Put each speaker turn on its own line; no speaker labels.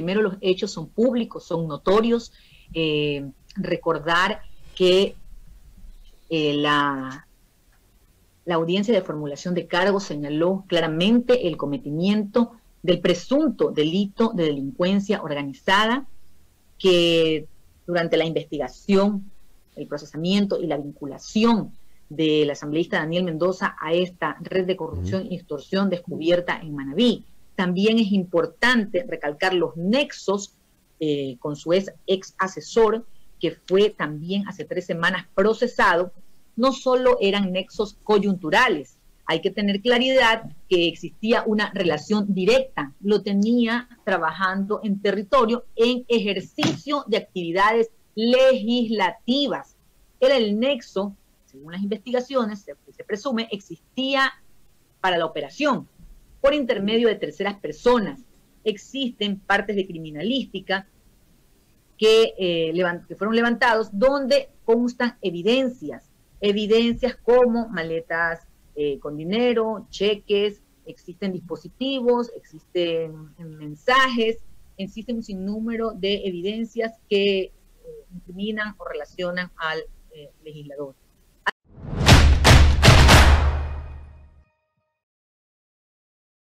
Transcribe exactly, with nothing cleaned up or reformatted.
primero, los hechos son públicos, son notorios. Eh, recordar que eh, la, la audiencia de formulación de cargos señaló claramente el cometimiento del presunto delito de delincuencia organizada, que durante la investigación, el procesamiento y la vinculación del asambleísta Daniel Mendoza a esta red de corrupción e extorsión descubierta en Manabí. También es importante recalcar los nexos eh, con su ex, ex asesor, que fue también hace tres semanas procesado. No solo eran nexos coyunturales, hay que tener claridad que existía una relación directa, lo tenía trabajando en territorio en ejercicio de actividades legislativas. Era el nexo, según las investigaciones, se, se presume, existía para la operación por intermedio de terceras personas. Existen partes de criminalística que, eh, levant que fueron levantados donde constan evidencias, evidencias como maletas eh, con dinero, cheques, existen dispositivos, existen mensajes, existen un sinnúmero de evidencias que eh, incriminan o relacionan al eh, legislador.